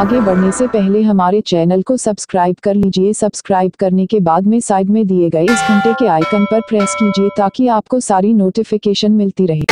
आगे बढ़ने से पहले हमारे चैनल को सब्सक्राइब कर लीजिए। सब्सक्राइब करने के बाद में साइड में दिए गए इस घंटे के आइकन पर प्रेस कीजिए ताकि आपको सारी नोटिफिकेशन मिलती रहे।